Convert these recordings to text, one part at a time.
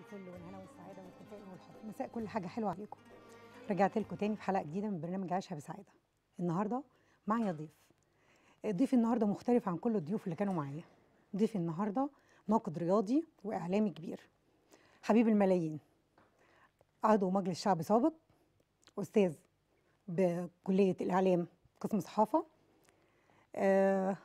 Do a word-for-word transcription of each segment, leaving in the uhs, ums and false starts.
الفل والهنا والسعاده والتفاؤل والحب، مساء كل حاجه حلوه عليكم. رجعت لكم تاني في حلقه جديده من برنامج عيشها بسعاده. النهارده معايا ضيف. ضيفي النهارده مختلف عن كل الضيوف اللي كانوا معايا. ضيفي النهارده ناقد رياضي واعلامي كبير، حبيب الملايين، عضو مجلس شعب سابق، استاذ بكليه الاعلام قسم صحافه. أه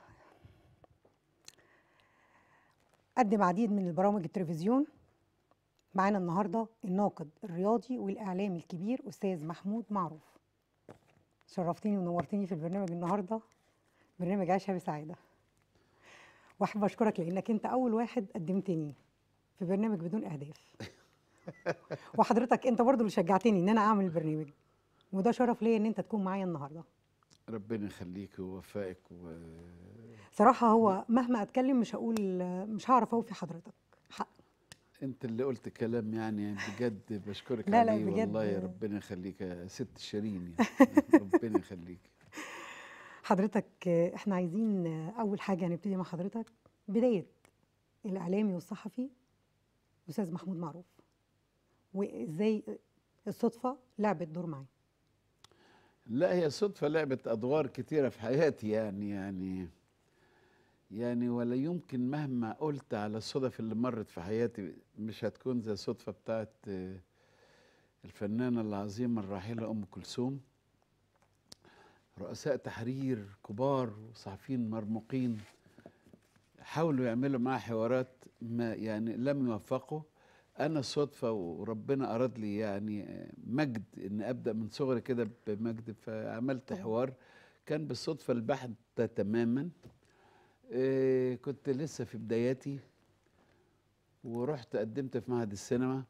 قدم عديد من البرامج التلفزيون. معانا النهارده الناقد الرياضي والاعلامي الكبير استاذ محمود معروف. شرفتيني ونورتيني في البرنامج النهارده، برنامج عيشها بسعاده. واحب اشكرك لانك انت اول واحد قدمتني في برنامج بدون اهداف. وحضرتك انت برضو اللي شجعتني ان انا اعمل البرنامج، وده شرف ليا ان انت تكون معايا النهارده. ربنا يخليك ويوفقك و... صراحه هو مهما اتكلم مش هقول، مش هعرف اوفي حضرتك حق. انت اللي قلت كلام يعني بجد بشكرك لا لا عليه والله، يا بجد. ربنا يخليك يا ست شيرين يعني ربنا يخليك. حضرتك احنا عايزين اول حاجه هنبتدي مع حضرتك بدايه الاعلامي والصحفي استاذ محمود معروف، وازاي الصدفه لعبت دور معاه. لا، هي صدفة لعبت أدوار كتيرة في حياتي يعني يعني يعني ولا يمكن مهما قلت على الصدف اللي مرت في حياتي مش هتكون زي الصدفة بتاعت الفنانة العظيمة الراحلة أم كلثوم. رؤساء تحرير كبار وصحفيين مرموقين حاولوا يعملوا معاه حوارات ما يعني لم يوفقوا. أنا صدفة وربنا أراد لي يعني مجد إن أبدأ من صغري كده بمجد، فعملت حوار كان بالصدفة البحتة تماما. إيه، كنت لسه في بداياتي ورحت قدمت في معهد السينما،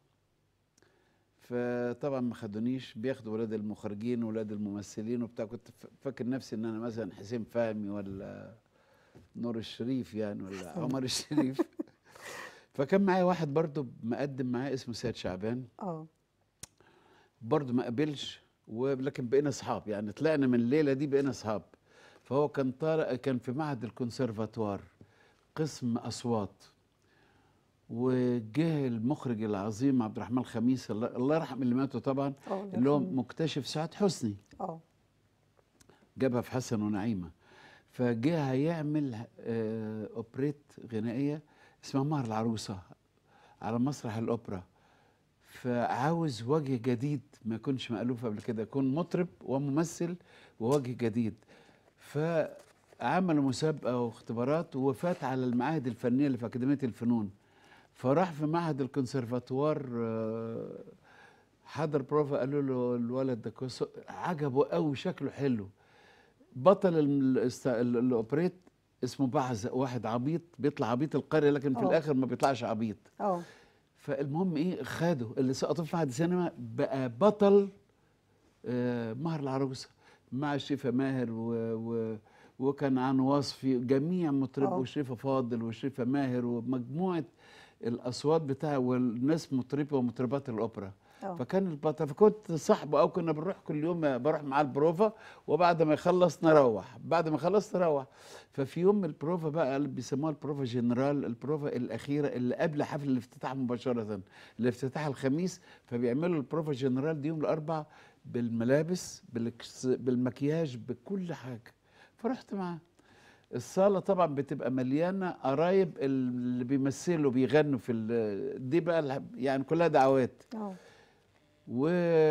فطبعا ما خدونيش، بياخدوا ولاد المخرجين وولاد الممثلين وبتاع. كنت فاكر نفسي ان انا مثلا حسين فهمي ولا نور الشريف يعني ولا عمر الشريف. فكان معايا واحد برضو مقدم معاه اسمه سيد شعبان، اه برضو ما قبلش، ولكن بقينا اصحاب يعني، طلعنا من الليله دي بقينا اصحاب. فهو كان طالع كان في معهد الكونسرفاتوار قسم اصوات، وجه المخرج العظيم عبد الرحمن الخميس الله, الله يرحم اللي ماتوا طبعا، اه الله اللي هو يرحمه. مكتشف سعاد حسني، اه جابها في حسن ونعيمه. فجه هيعمل آه اوبريت غنائيه اسمها مهر العروسه على مسرح الاوبرا، فعاوز وجه جديد ما يكونش مألوف قبل كده، يكون مطرب وممثل ووجه جديد. فعملوا مسابقه واختبارات وفات على المعاهد الفنيه اللي في اكاديميه الفنون، فراح في معهد الكونسرفاتوار حضر بروفا، قالوا له الولد ده كويس، عجبه قوي شكله حلو. بطل الاوبريت اسمه بعزق، واحد عبيط بيطلع عبيط القريه لكن في اه الاخر ما بيطلعش عبيط. اه فالمهم ايه، خده اللي سقطوا في معهد السينما بقى بطل آه مهر العروسه مع شريفه ماهر و, و وكان عن وصفي جميع مطرب، اه وشريفه فاضل وشريفه ماهر ومجموعه الاصوات بتاعه والناس مطربه ومطربات الاوبرا. اه فكان البطل، فكنت صاحبه او كنا بنروح كل يوم، بروح معاه البروفا وبعد ما يخلص نروح، بعد ما يخلص نروح. ففي يوم البروفا بقى اللي بيسموها البروفا جنرال، البروفا الاخيره اللي قبل حفل الافتتاح مباشره، الافتتاح الخميس، فبيعملوا البروفا جنرال دي يوم الاربع بالملابس بالمكياج بكل حاجه. فرحت معاه. الصالة طبعا بتبقى مليانة قرايب اللي بيمثلوا بيغنوا في دي بقى يعني كلها دعوات. اه و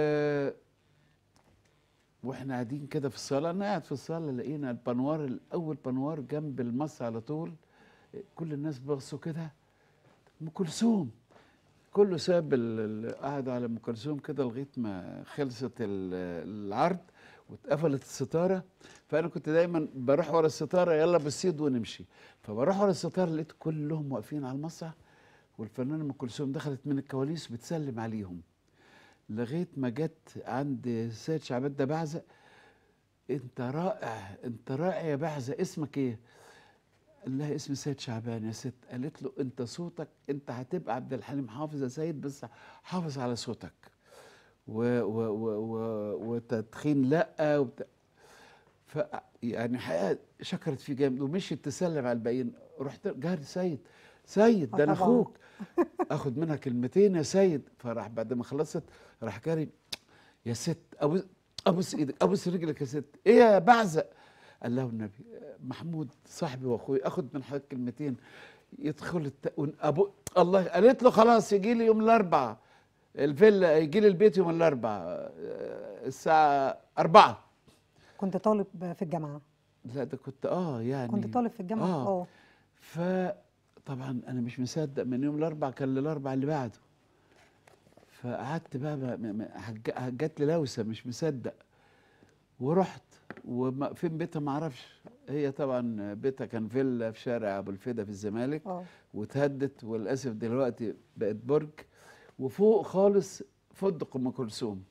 واحنا قاعدين كده في الصالة، انا قاعد في الصالة لقينا البنوار الاول، بنوار جنب المص على طول، كل الناس بصوا كده ام كلثوم، كله ساب قعدوا على ام كلثوم كده لغايه ما خلصت العرض واتقفلت الستاره. فانا كنت دايما بروح ورا الستاره يلا بالسيد ونمشي، فبروح ورا الستاره لقيت كلهم واقفين على المسرح، والفنانه ام كلثوم دخلت من الكواليس بتسلم عليهم لغايه ما جت عند سيد شعبان ده بعزق. انت رائع، انت رائع يا بعزق، اسمك ايه؟ قال لها اسمي سيد شعبان يا ست. قالت له انت صوتك انت هتبقى عبد الحليم حافظ يا سيد، بس حافظ على صوتك و و و و وتدخين لا وبت... ف يعني حقيقه شكرت فيه جامد ومشيت تسلم على الباقيين. رحت جاري سيد سيد ده انا طبعا. اخوك، اخد منها كلمتين يا سيد. فراح بعد ما خلصت راح جاري، يا ست ابوس ابوس ايدك ابوس رجلك يا ست، ايه يا بعزق؟ قال له النبي محمود صاحبي واخوي، اخد من حضرتك كلمتين. يدخل الت... ابو الله. قالت له خلاص يجي لي يوم الاربعاء الفيلا، يجي لي البيت يوم الاربعاء الساعه أربعة. كنت طالب في الجامعه؟ لا ده كنت اه يعني كنت طالب في الجامعه. اه اه فطبعا انا مش مصدق، من يوم الاربعاء كان للاربعاء اللي بعده. فقعدت بقى, بقى حج... جات لي لوسه مش مصدق، ورحت. وفين بيتها ما اعرفش، هي طبعا بيتها كان فيلا في شارع ابو الفدا في الزمالك، اه واتهدت وللاسف دلوقتي بقت برج، وفوق خالص فندق ام كلثوم.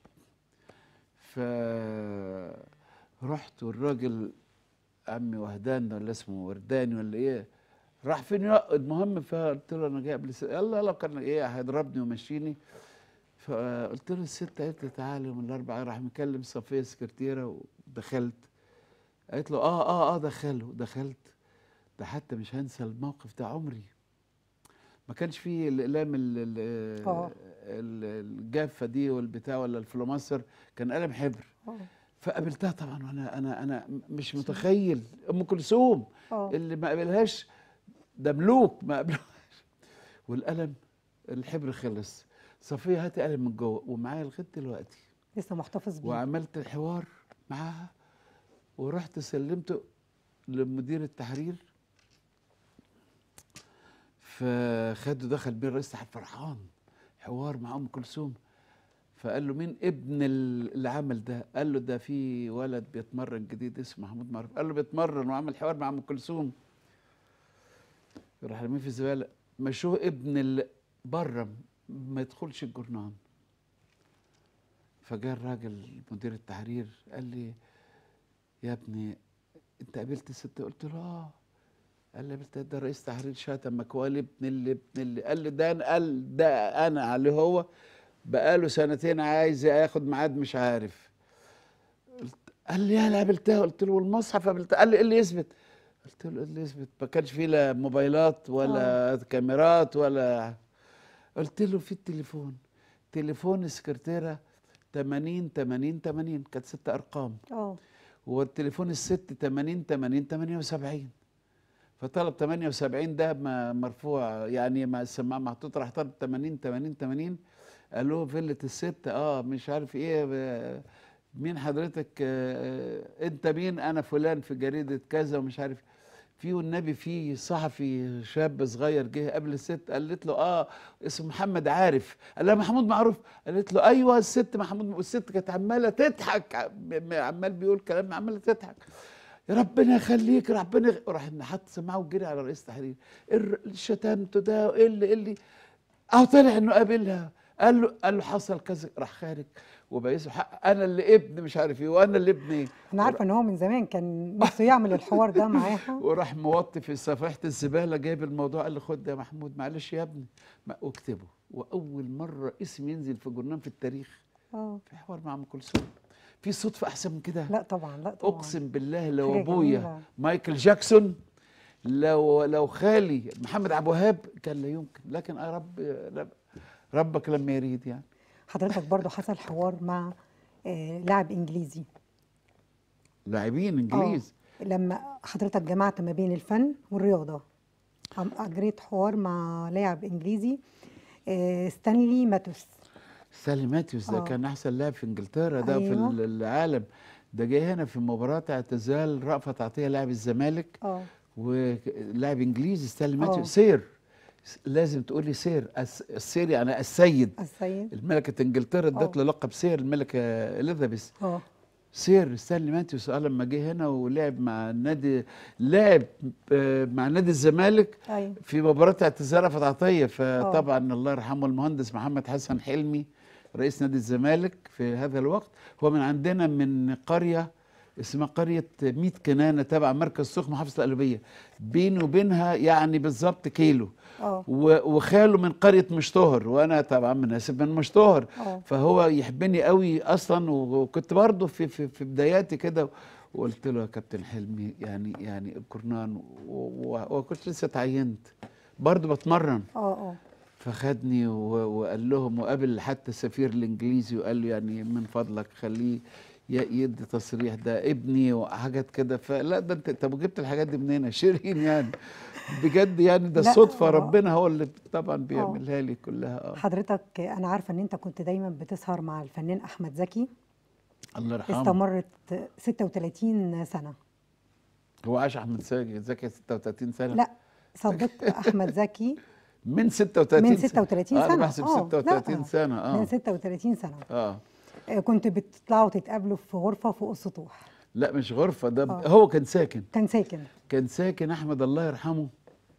فرحت والراجل عمي وهدان ولا اسمه ورداني ولا ايه، راح فين يقعد. المهم فقلت له انا جاي قبل س... يلا يلا كان ايه هيضربني ومشيني. فقلت له الست قالت لي تعالى يوم الاربعاء. راح مكلم صفيه سكرتيره ودخلت. قالت له اه اه اه دخله. دخلت. ده حتى مش هنسى الموقف ده عمري. ما كانش فيه الاقلام اه الجافه دي والبتاع ولا الفلوماستر، كان قلم حبر. اه فقابلتها طبعا وانا انا انا مش متخيل ام كلثوم اه اللي ما قابلهاش ده ملوك ما قابلهاش. والقلم الحبر خلص. صفيه هاتي قلم من جوه، ومعايا لغايه دلوقتي لسه محتفظ بيه. وعملت الحوار معاها، ورحت سلمته لمدير التحرير. فخده دخل بيه الرئيس تحت فرحان حوار مع ام كلثوم. فقال له مين ابن اللي عمل ده؟ قال له ده في ولد بيتمرن جديد اسمه محمود معروف. قال له بيتمرن وعمل حوار مع ام كلثوم؟ راح رميه في الزباله. مشوه ابن اللي بره ما يدخلش الجرنان. فجاء الراجل مدير التحرير قال لي يا ابني انت قابلت الست؟ قلت له اه. قال لي قابلت ده رئيس تحرير شتمك وقال ابن اللي ابن اللي. قال لي ده انا قال ده انا عليه هو بقاله سنتين عايز ياخد ميعاد مش عارف. قلت قال لي انا قابلتها. قلت له والمصحف قابلتها؟ قال لي ايه اللي يثبت؟ قلت له ايه اللي يثبت؟ ما كانش فيه لا موبايلات ولا أوه. كاميرات ولا. قلت له في التليفون، تليفون السكرتيره ثمانين ثمانين ثمانين كانت ست ارقام. اه والتليفون الست ثمانين ثمانين ثمانية وسبعين. فطلب ثمانية وسبعين ده مرفوع يعني مع السماعه محطوط. راح طلب ثمانين ثمانين ثمانين. قال له فيلة الست اه مش عارف ايه مين حضرتك؟ آه انت مين؟ انا فلان في جريده كذا ومش عارف. في والنبي في صحفي شاب صغير جه قبل الست. قالت له اه اسمه محمد عارف. قال لها محمود معروف. قالت له ايوه الست محمود. والست كانت عماله تضحك، عمال بيقول كلام عماله تضحك. يا ربنا يخليك ربنا يخ... راح حط سماعه وجري على رئيس التحرير. شتمته ده ايه اللي ايه اللي اهو طلع انه قابلها. قال له قال له حصل كذا. راح خارج وبقيسه حق انا اللي ابن مش عارف ايه وانا اللي ابن ايه. انا عارفه ان هو من زمان كان نفسه يعمل الحوار ده معاها. وراح موطي في صفيحه الزباله جايب الموضوع. قال له خد ده يا محمود معلش يا ابني واكتبه. واول مره اسم ينزل في جورنال في التاريخ اه في حوار مع ام كلثوم. في صدفه احسن من كده؟ لا طبعا لا طبعا. اقسم بالله لو ابويا مايكل جاكسون، لو لو خالي محمد عبد الوهاب كان لا يمكن. لكن يا رب, رب ربك لما يريد يعني. حضرتك برضو حصل حوار مع آه لاعب انجليزي. لاعبين انجليز اه لما حضرتك جمعت ما بين الفن والرياضه، اجريت حوار مع لاعب انجليزي آه ستانلي ماتوس. ستانلي ماتوس ده كان احسن لاعب في انجلترا ده أيوة. في العالم. ده جاي هنا في مباراه اعتزال رأفت عطيه لاعب الزمالك اه ولاعب انجليزي ستانلي ماتوس. سير لازم تقولي سير. السير يعني السيد. السيد الملكه انجلترا ادت له لقب سير الملكه اليزابيث. اه سير ستانلي ماتوس. قال لما جه هنا ولعب مع النادي، لعب مع نادي الزمالك أيوة. في مباراه اعتزال رأفت عطيه. فطبعا أوه. الله يرحمه المهندس محمد حسن حلمي رئيس نادي الزمالك في هذا الوقت هو من عندنا من قريه اسمها قريه ميت كنانه تبع مركز سوق محافظه القليوبيه. بيني وبينها يعني بالظبط كيلو. اه وخاله من قريه مشطهر وانا طبعا مناسب من مشطهر. فهو يحبني قوي اصلا. وكنت برضه في في, في بداياتي كده وقلت له يا كابتن حلمي يعني يعني الكورنان، وكنت لسه اتعينت برضه بتمرن. اه اه فخدني و- وقال لهم، وقابل حتى السفير الانجليزي وقال له يعني من فضلك خليه ي- يدي تصريح، ده ابني وحاجات كده. فلا ده انت طب جبت الحاجات دي منين يا شيرين يعني؟ بجد يعني ده لا الصدفه، اه ربنا هو اللي طبعا اه بيعملها لي كلها. اه حضرتك انا عارفه ان انت كنت دايما بتسهر مع الفنان احمد زكي، الله يرحمه. استمرت ستة وثلاثين سنه. هو عاش احمد زكي زكي ستة وثلاثين سنه؟ لا، صديقت احمد زكي من من ستة وثلاثين سنه؟ ستة وثلاثين اه انا سنه. بحسب اه ستة وثلاثين لا، سنه. من اه ستة وثلاثين سنه. اه آه، كنت بتطلعوا تتقابلوا في غرفه فوق السطوح. لا مش غرفه، ده ب- اه هو كان ساكن كان ساكن. كان ساكن احمد الله يرحمه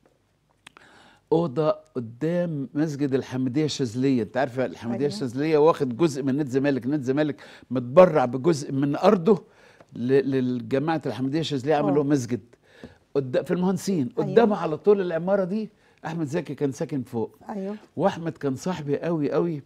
اوضه قدام مسجد الحمديه الشاذليه. انت عارف الحمديه ايوه الشاذليه واخد جزء من نادي الزمالك، نادي الزمالك متبرع بجزء من ارضه ل- للجماعه الحمديه الشاذليه، عملوا اه مسجد قدام في المهندسين، ايوه قدامه على طول العماره دي. احمد زكي كان ساكن فوق، ايوه واحمد كان صاحبي قوي قوي،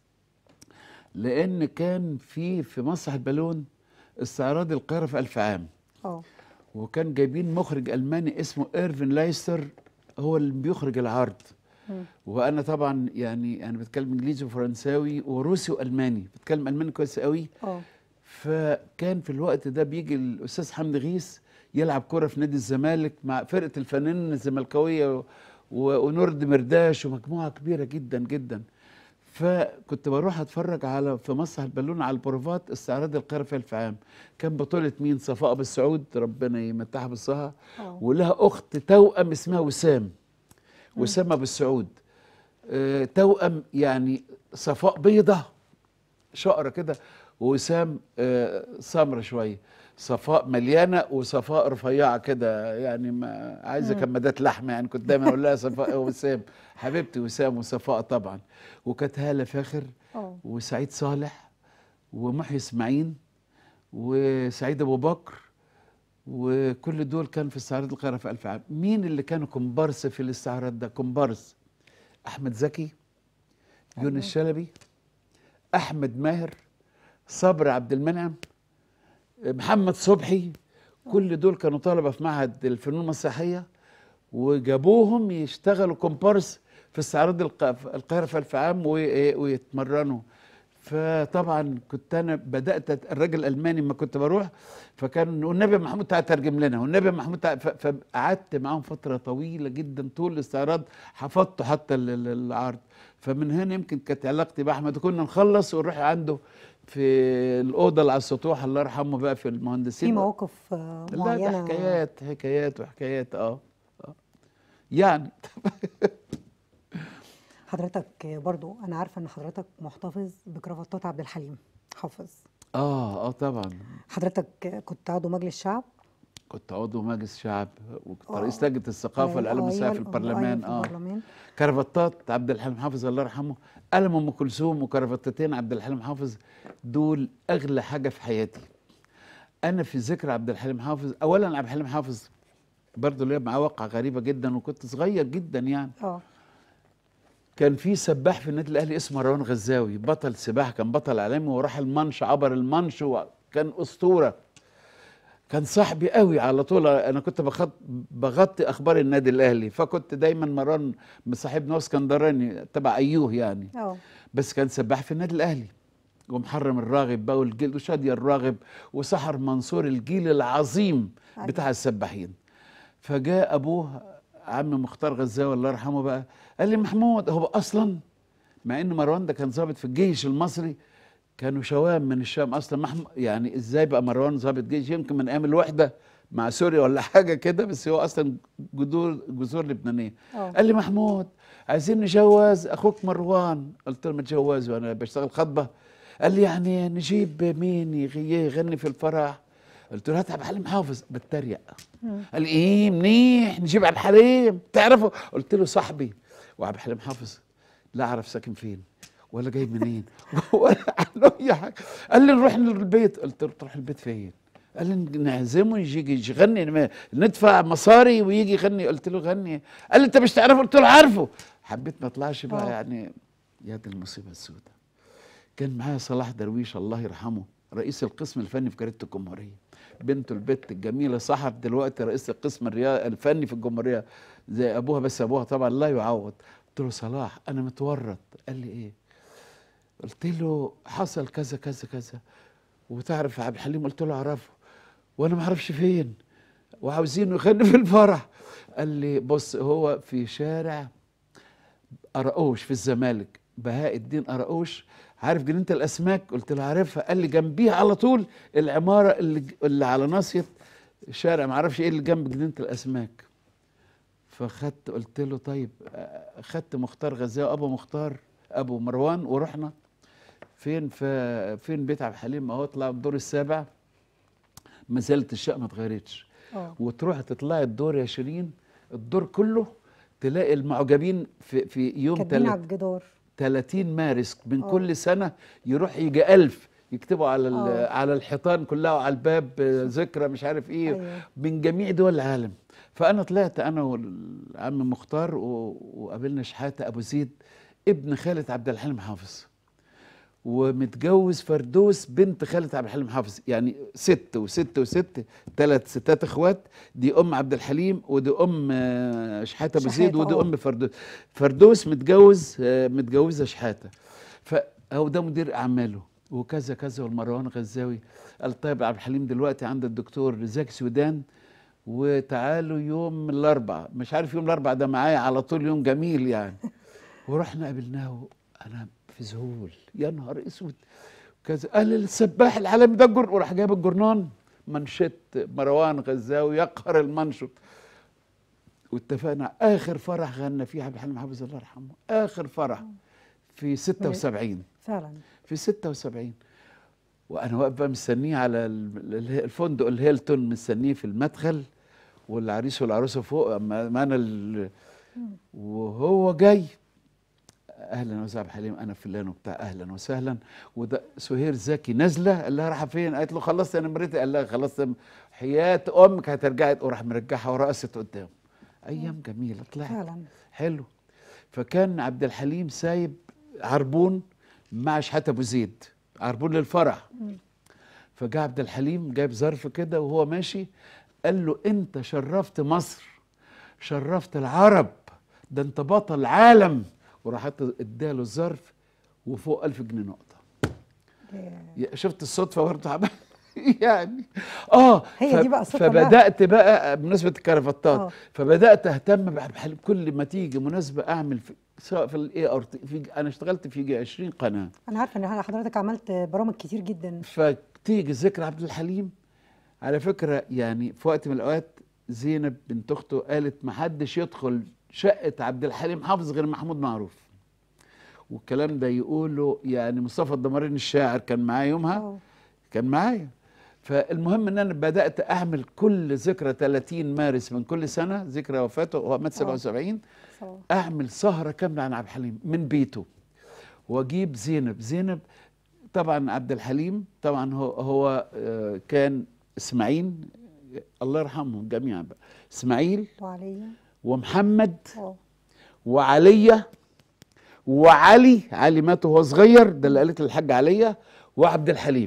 لان كان في في مسرح البالون استعراض القاهره في ألف عام، اه وكان جايبين مخرج الماني اسمه ايرفين لايستر هو اللي بيخرج العرض. مم. وانا طبعا يعني انا بتكلم انجليزي وفرنساوي وروسي والماني، بتكلم الماني كويس قوي. اه فكان في الوقت ده بيجي الاستاذ حمدي غيث يلعب كرة في نادي الزمالك مع فرقة الفنانين الزملكاوية و- ونورد مرداش ومجموعة كبيرة جدا جدا. فكنت بروح اتفرج على في مسرح البالون على البروفات استعراض القاهرة في ألف عام. كان بطولة مين؟ صفاء بالسعود ربنا يمتعها بالصحة، اه ولها اخت توأم اسمها وسام، مم. وسام بالسعود. آه، توأم يعني صفاء بيضة شقرة كده، ووسام آه، سمرة شوية. صفاء مليانة وصفاء رفيعة كده، يعني ما عايزة مم. كمادات لحمة. يعني كنت دايما أقول لها صفاء وسام حبيبتي، وسام وصفاء طبعا. وكانت هالة فاخر اه وسعيد صالح ومحي اسماعيل وسعيد أبو بكر، وكل دول كان في استعراض القاهرة في ألف عام. مين اللي كانوا كومبارس في الاستعراض ده؟ كومبارس أحمد زكي، يونس ايوه شلبي، أحمد ماهر، صبري عبد المنعم، محمد صبحي. اه كل دول كانوا طلبة في معهد الفنون المسرحية، وجابوهم يشتغلوا كومبارس في استعراض الق- القاهرة في ألف عام وإيه ويتمرنوا. فطبعا كنت انا بدات أت- الراجل الالماني ما كنت بروح، فكان والنبي محمود تعالى ترجم لنا، والنبي محمود تعالى، ف- فقعدت معاهم فتره طويله جدا طول الاستعراض، حفظته حتى ال- ال- العرض. فمن هنا يمكن كانت علاقتي باحمد، كنا نخلص ونروح عنده في الاوضه اللي على السطوح الله يرحمه بقى في في المهندسين. مواقف آه، لا ده معينة. حكايات حكايات وحكايات. اه آه. يعني حضرتك برضو أنا عارفة إن حضرتك محتفظ بكرافتات عبد الحليم حافظ. اه اه طبعا. حضرتك كنت عضو مجلس شعب. كنت عضو مجلس شعب، وكنت رئيس اه لجنه الثقافه ايوه والاعلام ايوه والسياحه في ال- ايوه البرلمان. في اه البرلمان. كرافتات عبد الحليم حافظ الله يرحمه، قلم ام كلثوم وكرافتتين عبد الحليم حافظ، دول اغلى حاجه في حياتي. انا في ذكر عبد الحليم حافظ، اولا عبد الحليم حافظ برضه ليا معاه واقعه غريبه جدا، وكنت صغير جدا يعني. اه كان في سباح في النادي الاهلي اسمه مروان غزاوي، بطل سباحه، كان بطل عالمي وراح المانش، عبر المانش وكان اسطوره. كان صاحبي قوي على طول، انا كنت بخط بغطي اخبار النادي الاهلي، فكنت دايما مران مصاحبنا اسكندراني تبع ايوه يعني. اه بس كان سباح في النادي الاهلي، ومحرم الراغب بقى والجيل وشادية الراغب وسحر منصور، الجيل العظيم بتاع ايوه السباحين. فجاء ابوه عم مختار غزاوي الله يرحمه بقى، قال لي محمود، هو اصلا مع ان مروان ده كان ضابط في الجيش المصري، كانوا شوام من الشام اصلا، محم... يعني ازاي بقى مروان ضابط جيش؟ يمكن من ايام الوحده مع سوريا ولا حاجه كده، بس هو اصلا جذور جذور لبنانيه. اه قال لي محمود عايزين نجوز اخوك مروان. قلت له ما تجوزه وانا بشتغل خطبه. قال لي يعني نجيب مين يغ- يغني في الفرح؟ قلت له هات عبد الحليم حافظ. بتريق. مم. قال لي ايه منيح نجيب عبد الحليم تعرفه؟ قلت له صاحبي. وعبد الحليم حافظ لا اعرف ساكن فين ولا جاي منين ولا عنه اي حاجه. قال لي نروح البيت. قلت له تروح البيت فين؟ قال لي نعزمه يجي يغني، ندفع مصاري ويجي يغني. قلت له غني. قال لي انت مش تعرفه؟ قلت له عارفه. حبيت ما اطلعش بقى اه يعني. يا دي المصيبه السوداء. كان معايا صلاح درويش الله يرحمه، رئيس القسم الفني في جريده الجمهوريه. بنته البت الجميله سحر دلوقتي رئيس القسم الرياضي الفني في الجمهوريه زي ابوها، بس ابوها طبعا لا يعوض. قلت له صلاح انا متورط. قال لي ايه؟ قلت له حصل كذا كذا كذا. وتعرف عبد الحليم؟ قلت له اعرفه وانا ما اعرفش فين، وعاوزينه يغني في الفرح. قال لي بص هو في شارع قرقوش في الزمالك، بهاء الدين قرقوش، عارف جنينه الاسماك؟ قلت له عارفها. قال لي جنبيها على طول العماره اللي, اللي على ناصيه شارع ما اعرفش ايه اللي جنب جنينه الاسماك. فخدت قلت له طيب، خدت مختار غزاوي ابو مختار ابو مروان ورحنا فين؟ في فين بيت عبد الحليم اهو. طلع الدور السابع، ما زالت الشقه ما اتغيرتش. وتروح تطلعي الدور يا شيرين، الدور كله تلاقي المعجبين في في يوم كاتبين على الجدار ثلاثين مارس من أوه. كل سنه يروح يجي ألف يكتبوا على أوه. على الحيطان كلها وعلى الباب ذكرى مش عارف ايه. أيوه. من جميع دول العالم. فانا طلعت انا والعم مختار وقابلنا شحاته ابو زيد ابن خالة عبد الحليم حافظ، ومتجوز فردوس بنت خالة عبد الحليم حافظ، يعني ست وست وست، ثلاث ستات اخوات. دي ام عبد الحليم ودي ام شحاته ابو زيد ودي ام فردوس. فردوس متجوز متجوزه شحاته. فهو ده مدير اعماله وكذا كذا. والمروان غزاوي قال طيب عبد الحليم دلوقتي عند الدكتور زكي سودان وتعالوا يوم الاربعاء، مش عارف يوم الاربعاء ده معايا على طول، يوم جميل يعني. ورحنا قابلناه، انا في ذهول، يا نهار اسود كذا. قال السباح العالمي ده الجر، وراح جايب الجرنان منشط مروان غزاوي يقهر المنشط. واتفقنا اخر فرح غنى فيه عبد الحليم حافظ الله يرحمه، اخر فرح في ستة وسبعين فعلا في ستة وسبعين. وانا واقف بقى مستنيه على الفندق الهيلتون، مستنيه في المدخل والعريس والعروسه فوق معانا، وهو جاي اهلا وسهلا عبد الحليم انا فلان وبتاع اهلا وسهلا. وده سهير زكي نازله، قال لها رايحه فين؟ قالت له خلصت انا مريتي. قال لها خلصت حياه امك هترجعي. وراح مرجعها ورقصت قدامه. ايام جميله طلعت فعلا حلو. فكان عبد الحليم سايب عربون مع شحاته ابو زيد، عربون للفرح. فجاء عبد الحليم جايب ظرف كده وهو ماشي، قال له انت شرفت مصر، شرفت العرب، ده انت بطل العالم. وراح اداله الظرف وفوق ألف جنيه نقطه. شفت الصدفه برضه يعني اه هي دي بقى الصدفه. فبدات بقى بمناسبه الكرافتات أوه. فبدات اهتم بعبد الحليم، كل ما تيجي مناسبه اعمل في سواء في الاي ار في انا اشتغلت في يجي عشرين قناه. انا عارفه ان حضرتك عملت برامج كتير جدا. فتيجي ذكرى عبد الحليم على فكره، يعني في وقت من الاوقات زينب بنت اخته قالت ما حدش يدخل شقه عبد الحليم حافظ غير محمود معروف. والكلام ده يقوله يعني مصطفى الدمرين الشاعر كان معايا يومها. أوه. كان معايا. فالمهم ان انا بدات اعمل كل ذكرى ثلاثين مارس من كل سنه، ذكرى وفاته هو مات سبعة وسبعين، اعمل سهره كامله عن عبد الحليم من بيته، واجيب زينب. زينب طبعا عبد الحليم طبعا هو هو كان اسماعيل الله يرحمهم جميعا بقى، اسماعيل وعليا ومحمد أوه. وعليا وعلي، علي مات وهو صغير، ده اللي قالت الحاج عليا، وعبد الحليم.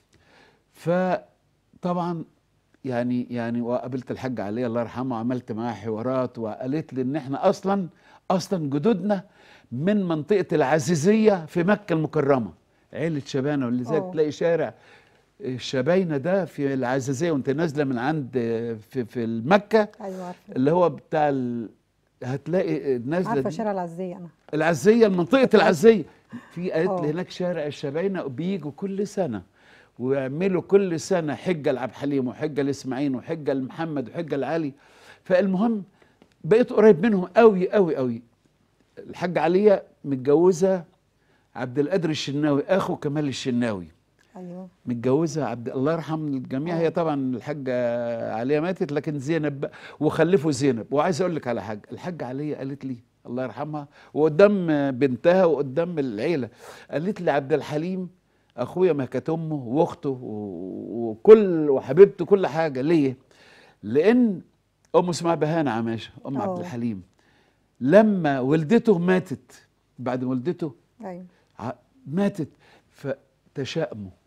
فطبعا يعني يعني وقابلت الحاج علي الله يرحمه، عملت معاه حوارات، وقالت لي ان احنا اصلا اصلا جدودنا من منطقه العزيزيه في مكه المكرمه، عيله شبانه. ولذلك تلاقي شارع الشباينه ده في العزيزيه وانت نازله من عند في في المكه. ايوه عارفه اللي هو بتاع ال... هتلاقي نازله عارفه شارع العزيزيه. انا العزيزيه منطقه العزيزيه في قالت لي هناك شارع الشباينه، بيجوا كل سنه ويعملوا كل سنه حجه لعبد الحليم وحجه لاسماعيل وحجه لمحمد وحجه لعلي. فالمهم بقيت قريب منهم قوي قوي قوي. الحاجه عليا متجوزه عبد القادر الشناوي اخو كمال الشناوي. ايوه متجوزه عبد الله يرحم الجميع. هي طبعا الحاجه عليا ماتت، لكن زينب بقى وخلفوا زينب. وعايز اقول لك على حاجه، الحاجه عليا قالت لي الله يرحمها وقدام بنتها وقدام العيله، قالت لي عبد الحليم اخويا ما كانت امه واخته وكل وحبيبته كل حاجه. ليه؟ لان امه اسمها بهانه عماشه ام عبد الحليم، لما والدته ماتت، بعد ما والدته ايوه ماتت فتشائموا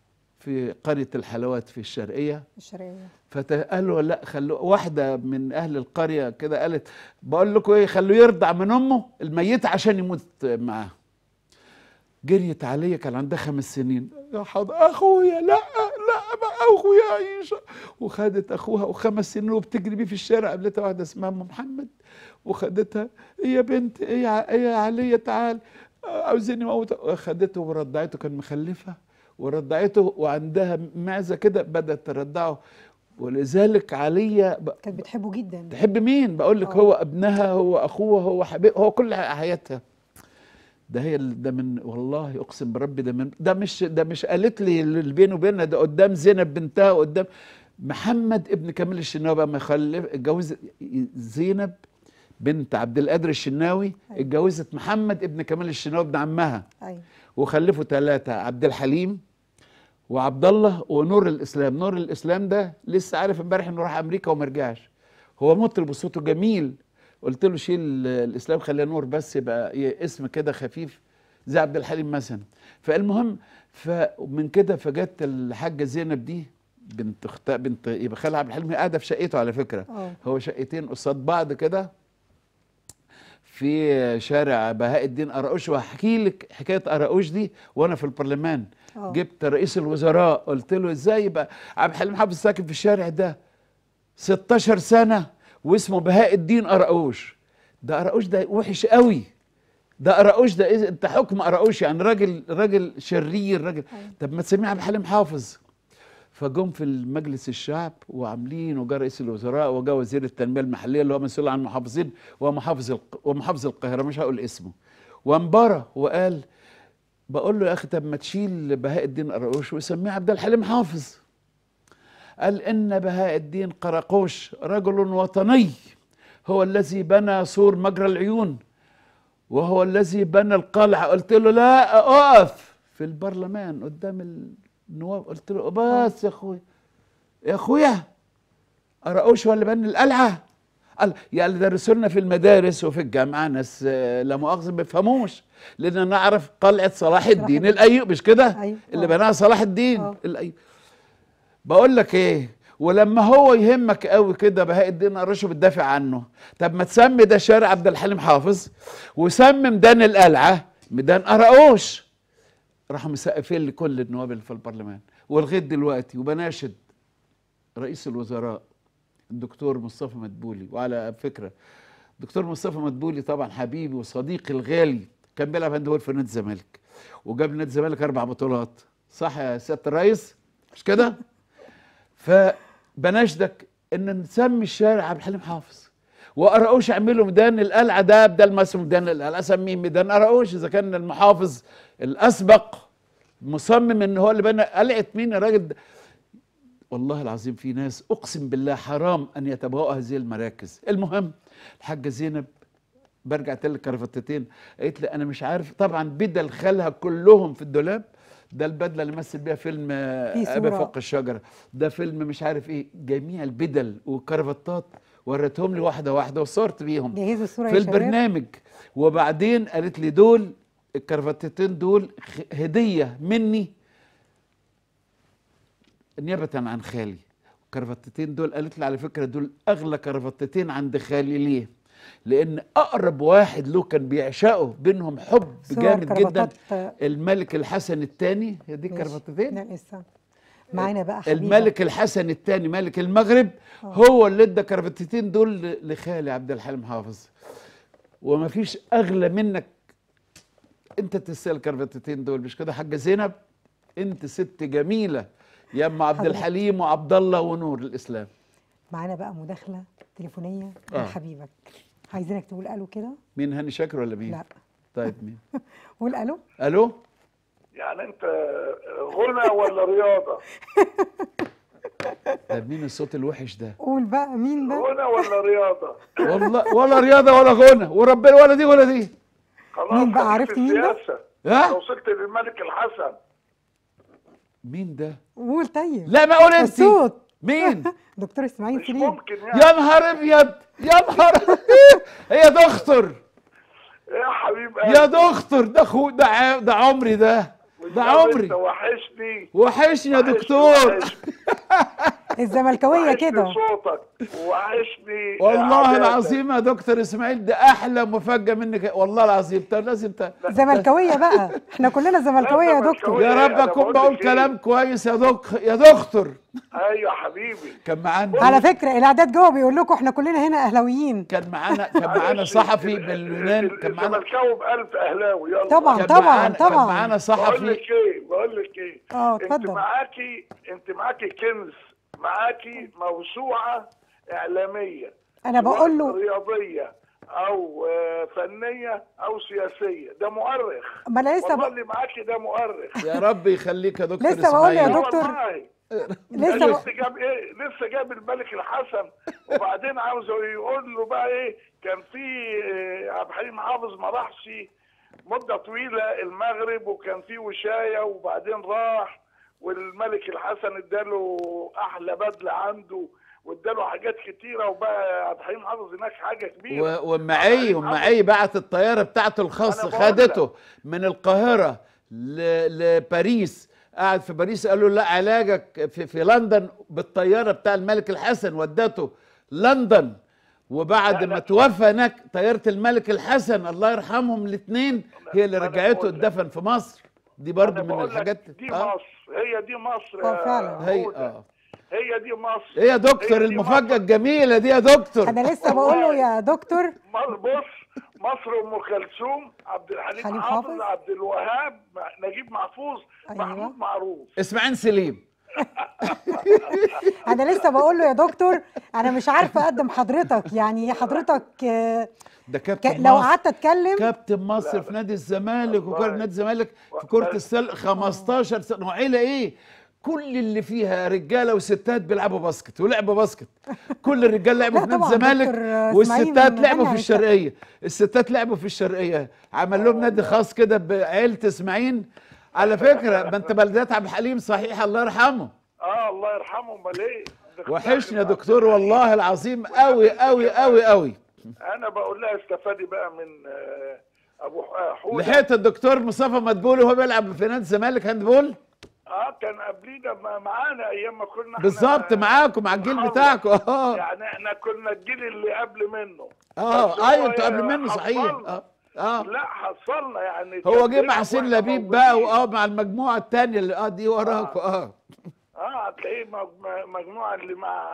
في قريه الحلوات في الشرقيه. الشرقيه. فقالوا لا خلوا واحده من اهل القريه كده قالت بقول لكم ايه، خلوه يرضع من امه الميته عشان يموت معاه. جريت عليا كان عندها خمس سنين، يا حض اخويا، لا لا بقى اخويا عيشه، وخدت اخوها وخمس سنين وبتجري بيه في الشارع. قابلتها واحده اسمها ام محمد وخدتها، ايه يا بنت، ايه يا ايه يا علية تعال عاوزيني موت. خدته ورضعته، كان مخلفه ورضعته وعندها معزه كده بدات ترضعه. ولذلك علية كانت بتحبه جدا. تحب مين؟ بقول لك هو ابنها، هو اخوها، هو حبيب، هو كل حياتها. ده هي ده من والله اقسم بربي ده من ده مش ده مش قالت لي اللي بينه وبينها، ده قدام زينب بنتها وقدام محمد ابن كامل الشناوي بقى ما خلف اتجوز زينب بنت عبد القادر الشناوي. أيوة. اتجوزت محمد ابن كامل الشناوي ابن عمها. ايوه. وخلفوا ثلاثه، عبد الحليم وعبد الله ونور الاسلام. نور الاسلام ده لسه عارف امبارح انه راح امريكا وما رجعش. هو مطرب وصوته جميل. قلت له شيل الاسلام خليها نور بس، يبقى اسم كده خفيف زي عبد الحليم مثلا. فالمهم فمن كده فجت الحاجه زينب دي بنت اخت بنت يبقى خالها عبد الحليم، هي قاعده في شقته على فكره. أوه. هو شقتين قصاد بعض كده في شارع بهاء الدين قراقوش. وهحكي لك حكايه قراقوش دي وانا في البرلمان. أوه. جبت رئيس الوزراء قلت له ازاي يبقى عبد الحليم حافظ ساكن في الشارع ده ستاشر سنه واسمه بهاء الدين قراقوش؟ ده قراقوش ده وحش قوي، ده قراقوش ده إيه؟ انت حكم قراقوش يعني راجل راجل شرير راجل. طب ما تسميه عبد الحليم حافظ. فجم في المجلس الشعب وعاملين، وجا رئيس الوزراء وجا وزير التنميه المحليه اللي هو مسؤول عن المحافظين ومحافظ ومحافظ القاهره مش هقول اسمه، وانبرى وقال بقول له يا اخي طب ما تشيل بهاء الدين قراقوش وسميه عبد الحليم حافظ. قال إن بهاء الدين قراقوش رجل وطني، هو الذي بنى سور مجرى العيون وهو الذي بنى القلعة. قلت له لا أقف في البرلمان قدام النواب، قلت له بس يا أخويا يا أخويا قراقوش هو اللي بنى القلعة؟ قال يعني درسوا لنا في المدارس وفي الجامعة ناس لا مؤاخذة ما بيفهموش، لأن نعرف قلعة صلاح الدين الأيوبي مش كده؟ أيوه. اللي بناها صلاح الدين أوه. الأيوبي. بقول لك ايه، ولما هو يهمك قوي كده بهاء الدين قراقوش بتدافع عنه، طب ما تسمي ده شارع عبد الحليم حافظ وسمي ميدان القلعه ميدان قراقوش. راحوا مسقفين لكل النواب اللي في البرلمان. ولغايه دلوقتي وبناشد رئيس الوزراء الدكتور مصطفى مدبولي، وعلى فكره الدكتور مصطفى مدبولي طبعا حبيبي وصديقي الغالي، كان بيلعب هاندبول في نادي الزمالك وجاب نادي الزمالك اربع بطولات، صح يا سياده الرئيس؟ مش كده؟ فبناشدك ان نسمي الشارع عبد الحليم حافظ، وقراقوش اعملوا ميدان القلعه ده بدل ما اسمه ميدان القلعه اسميه ميدان قراقوش، اذا كان المحافظ الاسبق مصمم ان هو اللي بنى قلعه مين يا راجل؟ والله العظيم في ناس اقسم بالله حرام ان يتبوأوا هذه المراكز. المهم الحاجه زينب برجع تلك كرافتتين، قالت لي انا مش عارف، طبعا بدل خالها كلهم في الدولاب، ده البدله اللي مثل بيها فيلم ابي فوق الشجره، ده فيلم مش عارف ايه، جميع البدل والكرافتات وريتهم لي واحده واحده وصورت بيهم في البرنامج. وبعدين قالت لي دول الكرافتتين دول هديه مني نيابه عن خالي. الكرافتتين دول قالت لي على فكره دول اغلى كرافتتين عند خالي. ليه؟ لان اقرب واحد له كان بيعشقه بينهم حب جامد جدا الملك الحسن الثاني. هي دي الكرافتتين؟ لا لسه معانا بقى حبيبه. الملك الحسن الثاني ملك المغرب أوه. هو اللي ادى الكرافتتين دول لخالي عبد الحليم حافظ، وما فيش اغلى منك انت تستاهل الكرافتتين دول، مش كده حاجه زينب؟ انت ست جميله يا ام عبد الحليم وعبد الله ونور الاسلام. معانا بقى مداخله تليفونيه من حبيبك، عايزينك تقول الو كده. مين، هاني شاكر ولا مين؟ لا طيب مين؟ قول الو. الو يعني انت غنى ولا رياضه؟ طب مين الصوت الوحش ده؟ قول بقى مين ده؟ غنى ولا رياضه؟ والله ولا رياضه ولا غنى وربنا ولا دي ولا دي. خلاص مين بقى؟ عرفت مين ده؟ ها؟ وصلت للملك الحسن. مين ده؟ قول طيب. لا ما قول انت. الصوت مين؟ دكتور اسماعيل مش سليم. ممكن يعني. يا نهار ابيض يا نهار هي دكتور يا حبيب قلبي يا دكتور، ده اخو ده ده عمري ده. مش ده عمري. انت وحشني وحشني يا وحشني- دكتور. وحشني. الزملكاويه وحشني كده. صوتك وحشني والله قعداتك. العظيم يا دكتور اسماعيل، ده احلى مفاجاه منك والله العظيم. انت لازم ت... زملكاويه بقى، احنا كلنا زملكاويه يا دكتور. زملكاوية. يا رب أنا اكون بقول بقول لك كلام إيه؟ كويس يا دك يا دكتور. ايوه حبيبي. كان معانا على فكره الاعداد جوه بيقول لكم احنا كلنا هنا اهلاويين. كان معانا كان معانا معلش، صحفي ال- من اليونان. ال- كان معانا الزملكاوي بألف اهلاوي. يلا طبعا كان طبعا معانا كان طبعا. معانا بقول صحفي. لك ايه بقول لك ايه اه انت اتفضل. معاكي انت معاكي كنز، معاكي موسوعه اعلاميه، انا بقول له رياضيه او آه، فنيه او سياسيه. ده مؤرخ. ما انا لسه والله ب... اللي معاكي ده مؤرخ. يا رب يخليك يا دكتور لسه بقول يا اسماعيل. دكتور. والله. لسه ده ب... لسه جاب ايه لسه جاب الملك الحسن، وبعدين عاوز يقول له بقى ايه. كان في آه، عبد الحليم حافظ ما راحش مده طويله المغرب، وكان في وشايه، وبعدين راح، والملك الحسن اداله احلى بدله عنده، واداله حاجات كتيره، وبقى عبد الحليم حافظ هناك حاجه كبيره. و- ومعي ومعي بعت الطياره بتاعته الخاصه، أنا بقول خدته من القاهره ل- لباريس. قعد في باريس، قال له لا علاجك في, في لندن بالطياره بتاع الملك الحسن، ودته لندن. وبعد لا، ما لا. توفى هناك طياره الملك الحسن الله يرحمهم الاثنين هي اللي ما أنا رجعته بقول لك. اتدفن في مصر. دي برضو أنا من بقول لك الحاجات. دي آه. مصر، هي دي مصر آه، يا فعلا. هي هدى. اه هي دي مصر. ايه يا دكتور هي دي المفاجاه مصر. الجميله دي يا دكتور. انا لسه بقول له يا دكتور. مصر- بص، مصر ام كلثوم، عبد الحليم حليم حافظ، حافظ. عبد الوهاب، نجيب محفوظ، أيوة. محمود معروف. اسماعيل سليم. انا لسه بقول له يا دكتور انا مش عارفه اقدم حضرتك، يعني حضرتك آه، ده ك... كابتن لو مصر. قعدت اتكلم. كابتن مصر لا، في نادي الزمالك، والله. وكان نادي الزمالك في كرة بس- السله خمستاشر سنة. وعيلة ايه؟ كل اللي فيها رجاله وستات بيلعبوا باسكت ولعبوا باسكت. كل الرجال لعبوا لا في نادي طبعاً، الزمالك، دكتور إسماعيل والستات من لعبوا غني في عن الشرقيه. الستات لعبوا في الشرقيه، عمل لهم نادي خاص كده بعيله اسماعيل. على فكره ما انت بلدات عبد الحليم صحيح الله يرحمه. اه الله يرحمه. امال ايه؟ وحشني يا دكتور والله العظيم قوي قوي قوي قوي. انا بقول لها استفادي بقى من آه، ابو ح- حوده. لحقت الدكتور مصطفى مدبولي وهو بيلعب في نادي الزمالك هاندبول. اه كان قبلينا ما- معانا ايام ما كنا إحنا بالظبط معاكم مع الجيل بنخلص. بتاعكم. اه يعني احنا كنا الجيل اللي قبل منه. بس اه هو ايوه انتوا قبل منه حصلنا. صحيح. اه اه لا حصلنا يعني. هو كان جه مع بيلعب حسين وإحنا لبيب بقى، موجودين. واه مع المجموعه الثانيه اللي اه دي وراكم. اه اه هتلاقيه مج- مجموعه اللي مع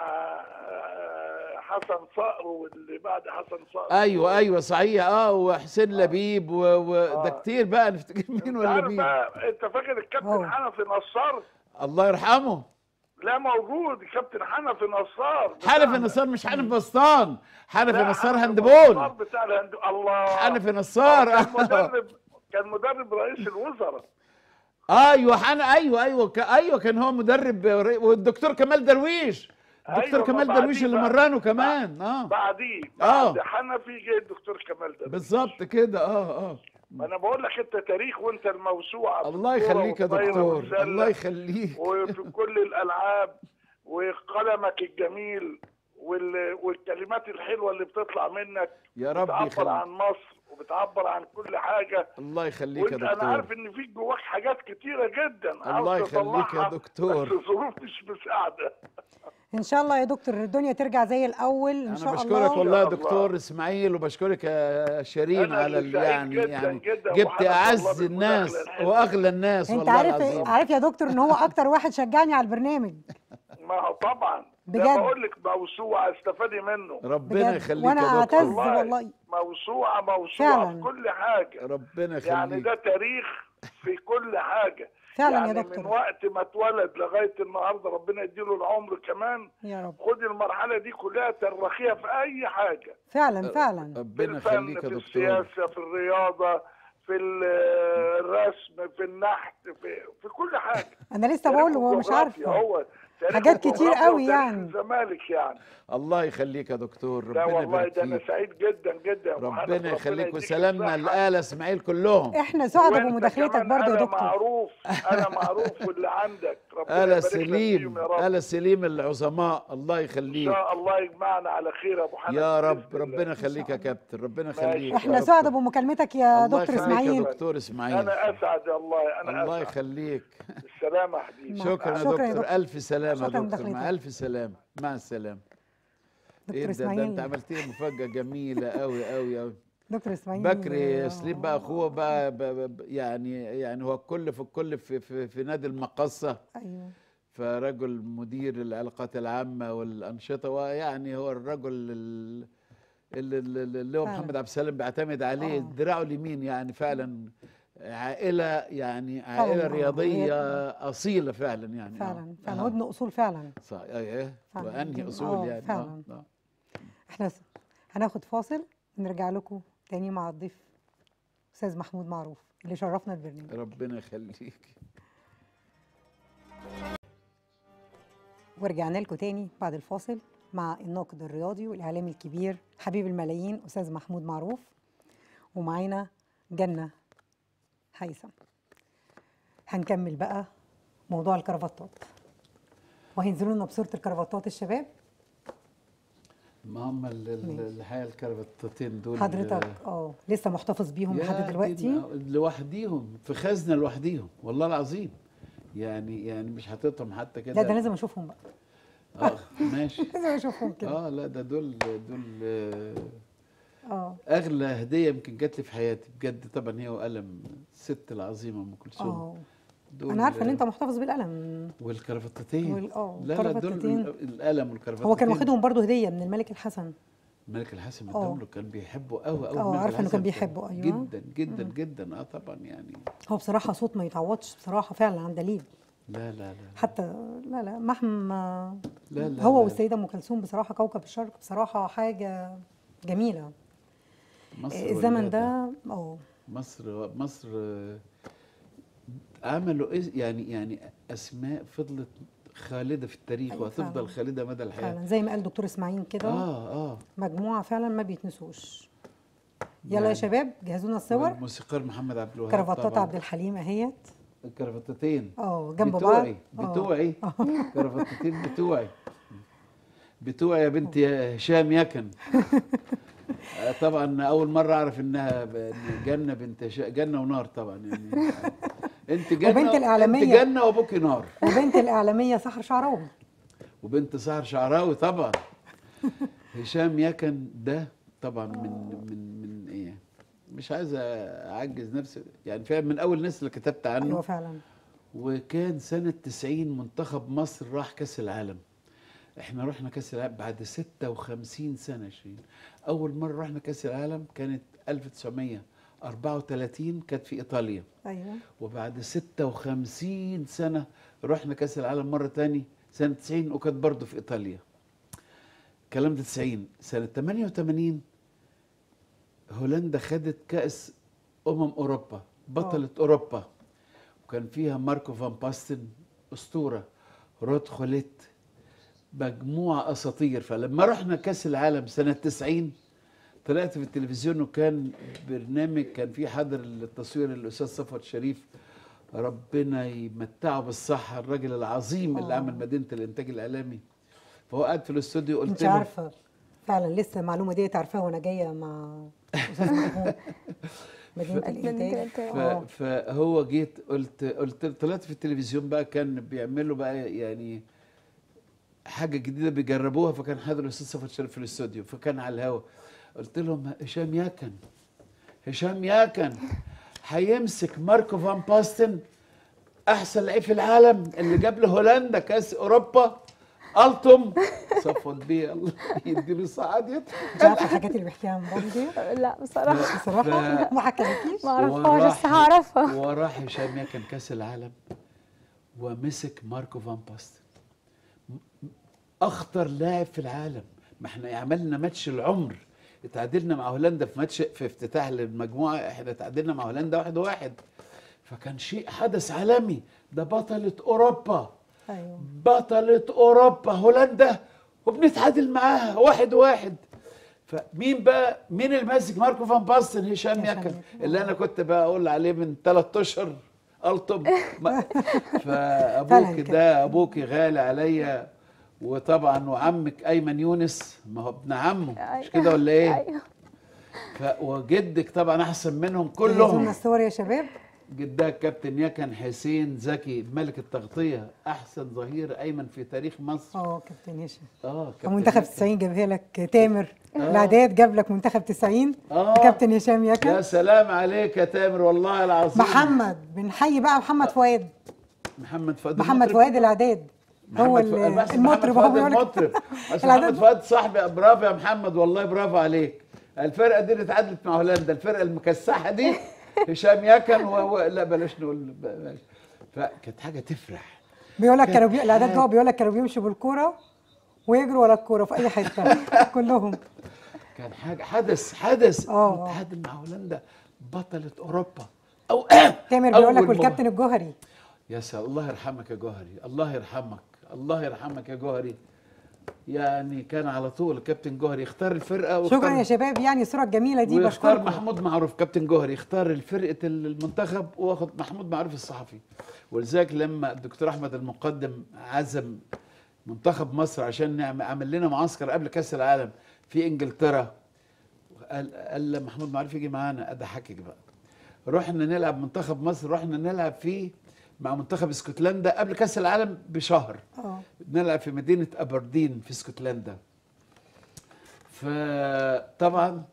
آه، حسن صقر، واللي بعد حسن صقر. ايوه ايوه صحيح. اه وحسين لبيب وده آه. كتير بقى، نفتكر مين انت ولا عارف مين. بقى، انت فاكر الكابتن أوه. حنفي نصار؟ الله يرحمه. لا موجود الكابتن حنفي نصار. حنفي نصار مش حنفي بسطان، حنفي لا، نصار حنفي هاندبول. نصار بتاع الهند... الله. حنفي نصار. كان مدرب كان مدرب رئيس الوزراء. ايوه حن ايوه ايوه ك... ايوه كان هو مدرب، والدكتور كمال درويش. الدكتور أيوة، كمال ما درويش بعديه اللي بقى. مرانه كمان. اه بعديه آه. بعد حنفي جه الدكتور كمال ده. بالظبط كده. اه اه ما انا بقول لك انت تاريخ، وانت الموسوعه. في الله الكورة يخليك يا والطايرة دكتور، والسلة، الله يخليك. وفي كل الالعاب، وقلمك الجميل وال... والكلمات الحلوه اللي بتطلع منك. يا رب بتعبر يخليك. عن مصر، وبتعبر عن كل حاجه. الله يخليك يا وانت انا عارف دكتور. ان فيك جواك حاجات كتيره جدا عاوز الله يخليك يا تطلعها، دكتور. بس الظروف مش مساعده. ان شاء الله يا دكتور الدنيا ترجع زي الاول ان انا شاء بشكرك الله. والله يا الله. دكتور اسماعيل، وبشكرك يا شيرين أنا على اللي ال- سعيد يعني جداً يعني جداً، جبت وحنك اعز والله الناس بالمداخلة الحلوة. واغلى الناس انت والله عارف العظيم. عارف يا دكتور ان هو اكتر واحد شجعني على البرنامج. ما هو طبعا بجد. ده بقول لك موسوعه استفادي منه. ربنا بجد. يخليك وانا يا دكتور. اعتز والله. موسوعه موسوعه فعلاً. في كل حاجه. ربنا يعني يخليك. ده تاريخ في كل حاجه. فعلا يعني يا من دكتور. وقت ما اتولد لغايه النهارده ربنا يديله العمر كمان. يا رب. خد المرحله دي كلها ترخيها في اي حاجه. فعلا فعلا. في ربنا الفن، يخليك في يا دكتور. السياسه، في الرياضه، في ال- الرسم، في النحت، في في كل حاجه. انا لسه تاريخ بقول له هو مش وجغرافيا. عارفه. هو تاريخ حاجات كتير الجغرافيا قوي وتاريخ يعني. الزمالك يعني. الله يخليك يا دكتور، لا ربنا والله يبارك ده انا فيك. سعيد جدا جدا يا أبو حنف، ربنا يخليك، يديك وسلامنا الصحة. لآل اسماعيل كلهم. احنا سعداء وانت بمداخلتك كمان برضه يا انا دكتور. معروف، انا معروف واللي عندك ربنا آل يبارك لك فيهم سليم، يا رب. آل سليم العظماء، الله ان يخليك شاء الله يجمعنا على خير يا ابو حنف يا بإذن رب. الله. ربنا يخليك يا كابتن، ربنا ماشي. يخليك يا احنا رب. سعداء بمكالمتك يا الله دكتور يخليك يا اسماعيل. دكتور اسماعيل. انا اسعد يا الله، انا الله اسعد. يخليك. السلامه يا حبيبي. مع- شكرا يا شكرا يا دكتور، دكتور. الف سلامه يا شكرا دكتور، لمداخلتك. مع الف سلامه، مع السلامه. ايه دكتور ده, ده انت اسماعيل، عملت لي مفاجاه جميله قوي قوي قوي. دكتور اسماعيل بكري آه، سليم بقى اخوه بقى ب- ب- يعني يعني هو الكل في الكل في, في, في نادي المقصه، ايوه فرجل مدير العلاقات العامه والانشطه، ويعني هو الرجل ال- اللي, اللي اللي هو فعلا. محمد عبد السلام بيعتمد عليه، آه. دراعه اليمين يعني فعلا. عائله يعني فعلا، عائله آه، رياضيه هي- اصيله فعلا يعني. فعلا فعلا آه. ودن اصول فعلا. صح ايه، فعلا. وانهي آه، اصول يعني. فعلا. آه. آه. احنا س- هناخد فاصل ونرجع لكم تاني مع الضيف استاذ محمود معروف اللي شرفنا البرنامج. ربنا يخليك. ورجعنا لكم تاني بعد الفاصل مع الناقد الرياضي والاعلامي الكبير حبيب الملايين استاذ محمود معروف، ومعانا جنة هيثم. هنكمل بقى موضوع الكرافتات، وهينزلوا لنا بصورة الكرافتات الشباب. ما هم ال- ال- الحقيقه الكرافتتين دول حضرتك اه لسه محتفظ بيهم يا لحد دلوقتي؟ دي لوحديهم في خزنه لوحديهم والله العظيم، يعني يعني مش حاططهم حتى كده. لا ده لازم اشوفهم بقى. اه ماشي. لازم اشوفهم كده. اه لا ده دول دول آه، اه اغلى هديه يمكن جات لي في حياتي بجد، طبعا هي وقلم الست العظيمه ام كلثوم. اه دول انا عارفه ان انت محتفظ بالقلم. والكرافتتين وال- اه لا لا دول الكرافتتين. القلم والكرافتتين. هو كان واخدهم برضه هديه من الملك الحسن. الملك الحسن اه. الدولة كان بيحبه قوي قوي. اه الملك عارفه انه كان الحسن بيحبه، ايوه جدا جدا جدا. اه طبعا يعني. هو بصراحه صوت ما يتعوضش بصراحه، فعلا عن دليل. لا لا لا حتى لا لا مهما لا لا هو لا. والسيده ام كلثوم بصراحه كوكب الشرق، بصراحه حاجه جميله. مصر الزمن ولادة. ده اه مصر مصر آه، عملوا إيه يعني يعني اسماء فضلت خالده في التاريخ، أيوة وهتفضل فعلا. خالده مدى الحياه. فعلا زي ما قال دكتور اسماعيل كده. اه اه مجموعه فعلا ما بيتنسوش. يلا يعني يا شباب جهزونا الصور. الموسيقار محمد عبد الوهاب كرافتات طبعاً. عبد الحليم اهيت. الكرافتتين اه جنب بعض. بتوعي آه. بتوعي كرافتتين بتوعي بتوعي يا بنت يا هشام يكن. آه، طبعا اول مره اعرف انها ب- إن جنه بنت هشام، جنه ونار طبعا يعني. انت جنه وبنت الإعلامية. انت جنه وابوكي نار. وبنت الاعلاميه سحر شعراوي. وبنت سهر شعراوي طبعا. هشام يكن ده طبعا من من من ايه، مش عايز اعجز نفسي يعني، فعلا من اول الناس اللي كتبت عنه. ايوه فعلا. وكان سنة تسعين منتخب مصر راح كأس العالم. احنا رحنا كأس العالم بعد ستة وخمسين سنة شيء. أول مرة رحنا كأس العالم كانت ألف وتسعمية أربعة وثلاثين، كانت في إيطاليا. ايوه وبعد ستة وخمسين سنة رحنا كأس العالم مرة تاني سنة تسعين، وكانت برضه في إيطاليا. الكلام ده تسعين. سنة ثمانية وثمانين هولندا خدت كأس أمم أوروبا، بطلة أوروبا، وكان فيها ماركو فان باستن أسطورة، رود خوليت، مجموعة أساطير. فلما رحنا كأس العالم سنة تسعين طلعت في التلفزيون، وكان برنامج كان فيه حضر التصوير الأستاذ صفوت شريف، ربنا يمتعه بالصحة، الراجل العظيم اللي آه. عمل مدينة الإنتاج الإعلامي. فهو قاعد في الاستوديو، قلت انت له عارفه فعلا لسه المعلومه دي عارفاها وانا جايه مع استاذ محمود مدينه الانتاج. ف- اه فهو جيت قلت قلت طلعت في التلفزيون بقى، كان بيعملوا بقى يعني حاجه جديده بيجربوها، فكان حاضر الاستاذ صفوت شريف في الاستوديو، فكان على الهوا. قلت لهم هشام يكن هشام يكن هيمسك ماركو فان باستن احسن لعيب في العالم اللي جاب لهولندا كاس اوروبا التم. صفوت بيه الله يديله السعادة. انت عارفه الحاجات اللي بيحكيها عن بابا دي؟ لا بصراحة بصراحه ما حكيتليش. ما اعرفهاش بس هعرفها. وراح هشام يكن كاس العالم ومسك ماركو فان باستن، اخطر لاعب في العالم. ما احنا عملنا ماتش العمر، اتعادلنا مع هولندا في ماتش في افتتاح المجموعه، احنا اتعادلنا مع هولندا واحد واحد، فكان شيء حدث عالمي. ده بطلة اوروبا ايوه بطلة اوروبا هولندا وبنتعادل معاها واحد واحد. فمين بقى مين اللي ماسك ماركو فان باستن؟ هشام هشام يكن، يكن. اللي انا كنت بقول عليه من ثلاث اشهر الطب. ما- فعلا فابوك كده. ده ابوك غالي عليا، وطبعا وعمك ايمن يونس ما هو ابن عمه، مش كده ولا ايه؟ ايوه ف وجدك طبعا احسن منهم جهزوا لنا كلهم. الصور يا شباب. جدها كابتن يكن حسين زكي ملك التغطيه، احسن ظهير ايمن في تاريخ مصر. اه كابتن هشام. اه كابتن منتخب يكن. تسعين جابها لك تامر آه. الاعداد، جاب لك منتخب تسعين. آه. كابتن هشام يا يكن. سلام عليك يا تامر والله العظيم. محمد بنحيي بقى محمد فؤاد. محمد فؤاد محمد المطرب. فؤاد الاعداد هو محمد فؤاد- ال- بس المطرب محمد هو فؤاد بيقول لك المطرب. بس الإعداد محمد فؤاد صاحبي، برافو يا محمد والله برافو عليك. الفرقه دي اللي اتعادلت مع هولندا، الفرقه المكسحه دي هشام يكن و... و... لا بلاش نقول بلاش. فكانت حاجه تفرح. بيقول لك كانوا بي... كانت الاعداد حاجة- جوه بيقول لك كانوا بيمشوا بالكوره ويجروا ورا الكوره في اي حته كلهم. كان حاجه حدث حدث آه. نتعادل مع هولندا بطله اوروبا. او تامر بيقول لك أول والكابتن مرة. الجوهري. يا سلام، الله يرحمك يا جوهري، الله يرحمك، الله يرحمك يا جوهري. يعني كان على طول كابتن جوهري يختار الفرقه شكرا واختار- يا شباب، يعني الصوره الجميله دي ويختار بشكركم. محمود معروف. كابتن جوهري يختار فرقه المنتخب واخد محمود معروف الصحفي. ولذلك لما الدكتور احمد المقدم عزم منتخب مصر عشان نعمل عمل لنا معسكر قبل كاس العالم في انجلترا، قال قال محمود معروف يجي معانا. اضحكك بقى، رحنا نلعب منتخب مصر، رحنا نلعب فيه مع منتخب اسكتلندا قبل كاس العالم بشهر. اه نلعب في مدينه ابردين في اسكتلندا. فطبعا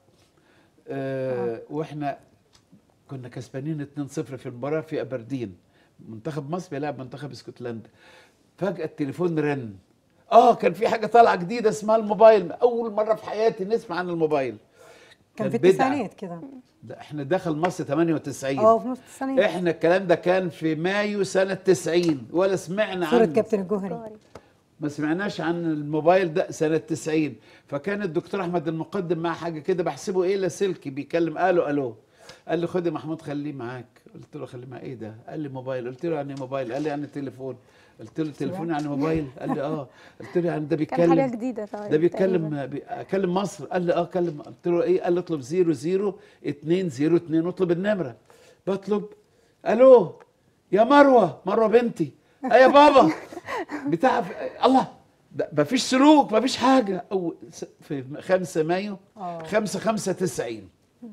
آه واحنا كنا كسبانين اتنين صفر في المباراه في ابردين. منتخب مصر بيلعب منتخب اسكتلندا. فجاه التليفون رن. اه كان في حاجه طالعه جديده اسمها الموبايل، اول مره في حياتي نسمع عن الموبايل. كان في بدعة. التسعينات كده. ده احنا دخل مصر ثمانية وتسعين. اه في نص التسعينات. احنا الكلام ده كان في مايو سنه تسعين ولا سمعنا صوره عنه. كابتن الجوهري. ما سمعناش عن الموبايل ده سنة تسعين. فكان الدكتور أحمد المقدم مع حاجة كده بحسبه إيه لاسلكي بيكلم. قالوا ألو، قال لي خد يا محمود خليه معاك. قلت له خليه معاك إيه ده؟ قال لي موبايل. قلت له يعني موبايل؟ قال لي يعني تليفون. قلت له تليفون يعني موبايل؟ قال لي اه. قلت له يعني ده كان حاجه بيتكلم جديده طبعا. ده بيتكلم بيكلم مصر؟ قال لي اه كلم. قلت له ايه؟ قال لي اطلب صفر صفر اتنين صفر اتنين، اطلب النمره. بطلب الو يا مروه، مروه بنتي. اه يا بابا بتاع الله ده مفيش سلوك مفيش حاجه. او في خمسة مايو اه خمسة خمسة تسعين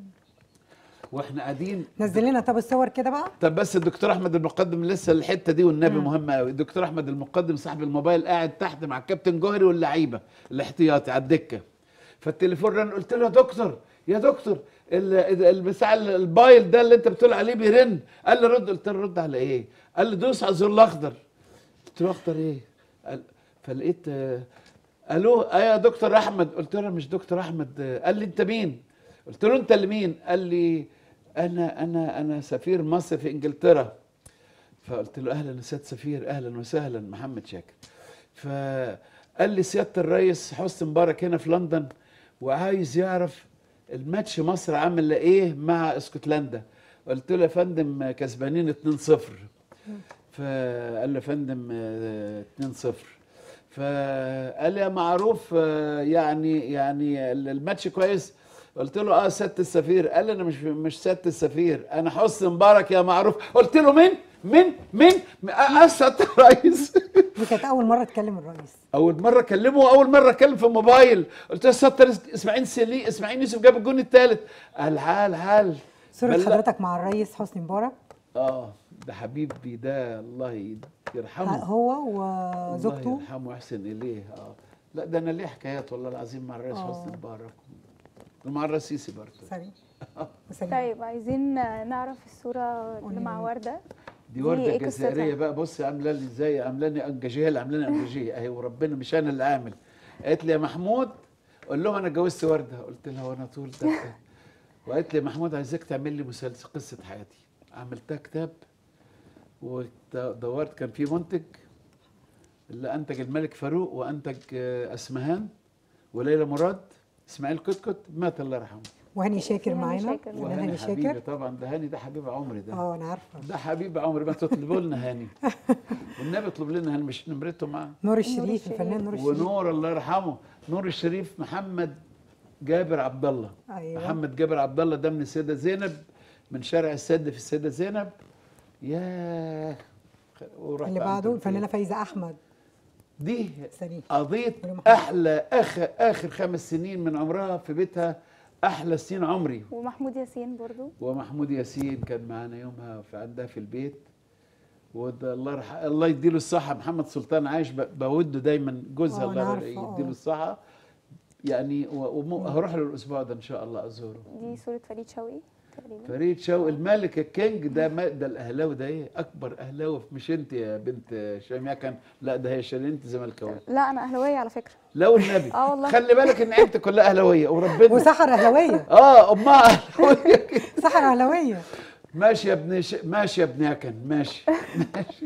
واحنا قاعدين. نزل لنا طب الصور كده بقى. طب بس الدكتور احمد المقدم لسه الحته دي والنبي مهمه قوي. الدكتور احمد المقدم صاحب الموبايل قاعد تحت مع الكابتن جوهري واللعيبه الاحتياطي على الدكه. فالتليفون رن، قلت له يا دكتور يا دكتور ال- ال- بتاع الموبايل ده اللي انت بتقول عليه بيرن. قال لي رد. قلت له رد على ايه؟ قال لي دوس على الزر الاخضر. قلت له اخضر ايه؟ قال فلقيت آه، الو ايه يا دكتور احمد. قلت له مش دكتور احمد. آه، قال لي انت مين؟ قلت له انت اللي مين؟ قال لي انا انا انا سفير مصر في انجلترا. فقلت له اهلا يا سياده سفير، اهلا وسهلا محمد شاكر. فقال لي سياده الرئيس حسني مبارك هنا في لندن وعايز يعرف الماتش مصر عامل ايه مع اسكتلندا. قلت له يا فندم كسبانين اتنين صفر. فقال له يا فندم آه، اتنين صفر. فقال لي يا معروف آه، يعني يعني الماتش كويس. قلت له اه سياده السفير. قال لي انا مش مش سياده السفير، انا حسني مبارك يا معروف. قلت له مين مين مين اه سياده الرئيس. دي كانت اول مره تكلم الرئيس. اول مره اكلمه واول مره اتكلم في الموبايل. قلت له يا سياده الرئيس اسماعيل سلي اسماعيل يوسف جاب الجون الثالث. قال حال حال صوره بل- حضرتك مع الرئيس حسني مبارك. اه ده حبيبي ده الله يرحمه. هو الله وزوجته. يرحمه ويحسن اليه. اه لا ده انا ليه حكايات والله العظيم مع الرئيس آه. حسني مبارك ومع الرئيسي برضه. سليم سليم. طيب عايزين نعرف الصوره اللي مع ورده. دي ورده إيه الجزائريه قصتها؟ بقى. بصي عامله لي ازاي، عاملاني انجاجيه اللي عاملاني انجاجيه اهي، وربنا مش انا اللي عامل. قالت لي يا محمود قول لهم انا اتجوزت ورده. قلت لها وانا طول ده وقالت لي يا محمود عايزاك تعمل لي مسلسل قصه حياتي. عملتها كتاب ودورت. كان في منتج اللي انتج الملك فاروق وانتج آه، اسمهان وليلى مراد. اسماعيل كتكت مات الله يرحمه. وهاني شاكر هاني معانا شاكر. فنان وهاني هاني حبيبي شاكر. طبعا، ده هاني ده حبيب عمري ده. اه انا عارفه. ده حبيب عمري، ما تطلبوا لنا هاني. والنبي اطلب لنا هاني، مش نمرته معاه. نور الشريف. الشريف، الفنان نور الشريف. ونور الله يرحمه، نور الشريف محمد جابر عبد الله. ايوه محمد جابر عبد الله ده من السيده زينب، من شارع السد في السيده زينب. ياه. ورحت اللي عند بعده البيت. الفنانه فايزه احمد. دي سليم. قضيت محمد. احلى اخر اخر خمس سنين من عمرها في بيتها، احلى سنين عمري. ومحمود ياسين برضو. ومحمود ياسين كان معانا يومها في عندها في البيت. وده الله يرح... الله يديله الصحه، محمد سلطان عايش، ب... بوده دايما جوزها، آه، أنا الله عارفة، يديله آه. الصحه. يعني و... وم... هروح له الاسبوع ده ان شاء الله ازوره. دي صورة فريد شوقي تقريبا. فريد شوقي الملك الكينج ده، ما ده الاهلاوي ده ايه اكبر اهلاوي، مش انت يا بنت شيماء كان، لا ده هي شيرين، انت زملكاويه. لا انا اهلاويه على فكره. لا والنبي. اه والله. خلي بالك ان عيلتك كلها اهلاويه وربنا. وسحر اهلاويه. اه امها اهلاويه كده. سحر اهلاويه. ماشي يا ابن ش... ماشي يا ابن يكن، ماشي ماشي.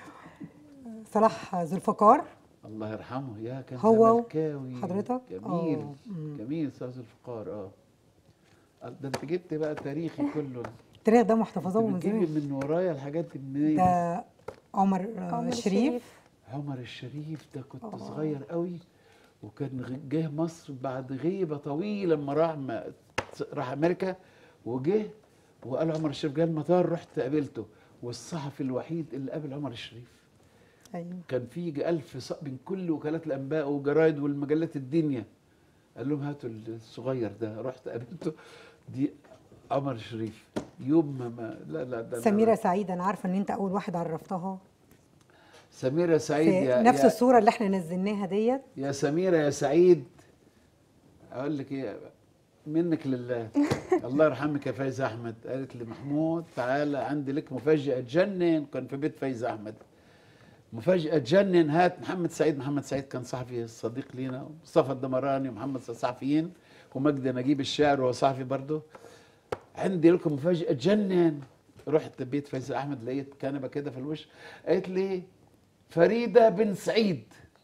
صلاح ذو الفقار. الله يرحمه، يا كان هو زملكاوي حضرتك؟ جميل. آه، مم. جميل استاذ الفقار. اه ده انت جبت بقى تاريخي كله. التاريخ ده محتفظاه انت من بتجيبي زمان. من ورايا الحاجات دي منين؟ ده عمر آه، عمر الشريف. عمر الشريف ده كنت آه. صغير قوي، وكان غ- جه مصر بعد غيبه طويله، لما راح ما راح امريكا وجه، وقال عمر الشريف جه المطار، رحت قابلته، والصحفي الوحيد اللي قابل عمر الشريف. ايوه كان في يجي ألف ص- من كل وكالات الانباء وجرايد والمجلات الدنيا، قال لهم هاتوا الصغير ده، رحت قابلته. دي عمر الشريف يوم ما, ما لا لا ده أنا- سميره سعيد، انا عارفه ان انت اول واحد عرفتها سميرة سعيد. في يا نفس يا الصوره اللي احنا نزلناها ديت. يا سميرة يا سعيد، اقول لك ايه منك لله. الله يرحمك يا فايزة احمد، قالت لي محمود تعالى عندي لك مفاجأة تجنن، كان في بيت فايزة احمد، مفاجأة تجنن، هات محمد سعيد. محمد سعيد كان صحفي صديق لينا، مصطفى الدمراني ومحمد صحفيين، ومجدي نجيب الشاعر وهو صحفي برضه. عندي لكم مفاجأة تجنن. رحت بيت فايزة احمد، لقيت كنبة كده في الوش، قالت لي فريدة بن سعيد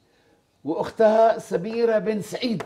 واختها سميرة بن سعيد.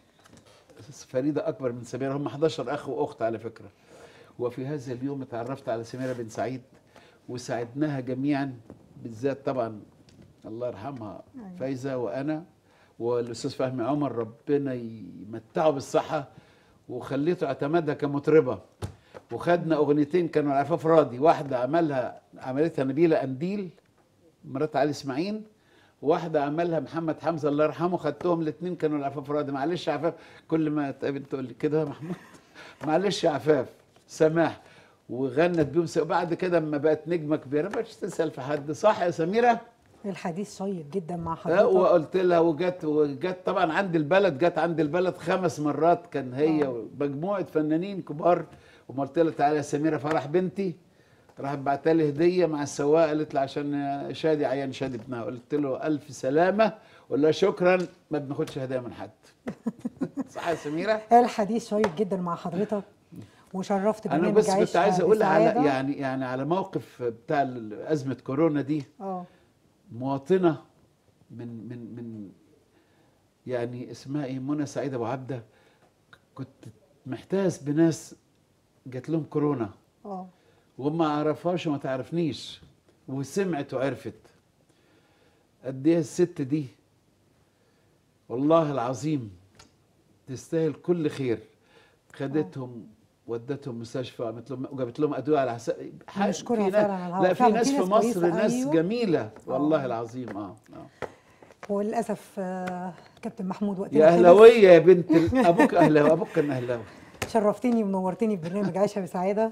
فريدة أكبر من سميرة، هم احداشر أخ وأخت على فكرة. وفي هذا اليوم تعرفت على سميرة بن سعيد، وساعدناها جميعا، بالذات طبعا الله يرحمها فايزة وأنا والأستاذ فهمي عمر، ربنا يمتعه بالصحة، وخليته اعتمدها كمطربة. وخدنا أغنيتين كانوا العفاف راضي، واحدة عملها عملتها نبيلة قنديل مرات علي إسماعيل، واحدة عملها محمد حمزة الله يرحمه، خدتهم الاثنين كانوا العفاف راضي. معلش يا عفاف، كل ما تقابل تقول لي كده يا محمود معلش يا عفاف سماح. وغنت بيهم س- وبعد كده اما بقت نجمة كبيرة بقتش تسأل في حد، صح يا سميرة؟ الحديث شيق جدا مع آه، حضرتك. وقلت لها، وجت وجت طبعا عند البلد، جت عند البلد خمس مرات، كان هي آه. ومجموعة فنانين كبار. وما قلت لها تعالى يا سميرة فرح بنتي، راحت بعتها لي هديه مع السواق، قالت لي عشان شادي عيان شادي ابنها. قلت له الف سلامه، قول لها شكرا، ما بناخدش هدايا من حد. صح يا سميره؟ الحديث شيق جدا مع حضرتك، وشرفت انا برنامج بس كنت عيشها عايز اقول على بسعادة. يعني يعني على موقف بتاع ال- ازمه كورونا دي. اه مواطنه من من من يعني اسمها ايه، منى سعيد ابو عبده، كنت محتاس بناس جات لهم كورونا اه وما عرفهاش وما تعرفنيش، وسمعت وعرفت قد ايه الست دي والله العظيم تستاهل كل خير. خدتهم ودتهم مستشفى، وعملت لهم وجابت لهم ادويه على حساب. نشكرها فعلا على الهواء. لا في فعلا ناس في مصر كويسة، ناس أيوة. جميله والله آه. العظيم. اه اه وللاسف آه، كابتن محمود وقتنا يا خلص. اهلاويه يا بنت ال- ابوك اهلاوي، ابوك كان اهلاوي. شرفتني ونورتني في برنامج عيشها بسعاده.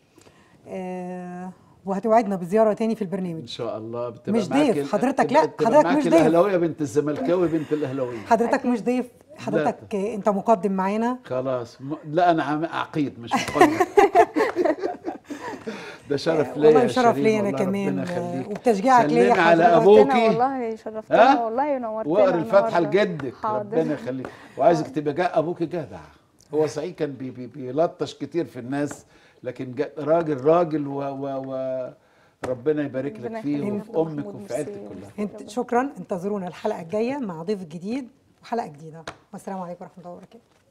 آه وهتوعدنا بزياره تاني في ان البرنامج. شاء الله بتبقى مش معاك ضيف ال- حضرتك، تبقى- لا، تبقى حضرتك معاك مش ضيف. الاهلاويه بنت الزملكاوي بنت الاهلاويه. حضرتك مش ضيف، حضرتك آه، انت مقدم معانا. خلاص م... لا انا عم... عقيد مش مقدم. ده شرف ليا والله يا شرف شيرين، ليا انا والله كمان ربنا آه، يخليك. وبتشجيعك ليا سلمي على حضرتك. أبوكي. نورتنا والله، شرفتنا ها؟ والله، ونورتنا. واقري الفاتحه النهاردة. لجدك، حاضر. ربنا يخليك. وعايزك تبقى جا... ابوك جدع. هو صحيح كان بي... بي... بيلطش كتير في الناس، لكن جا... راجل راجل و... و... و... ربنا يبارك لك ربنا فيه يخليك وفي يا امك محمود، وفي عيلتك ميرسي. كلها. انت شكرا، انتظرونا الحلقه الجايه مع ضيف جديد وحلقه جديده، والسلام عليكم ورحمه الله وبركاته.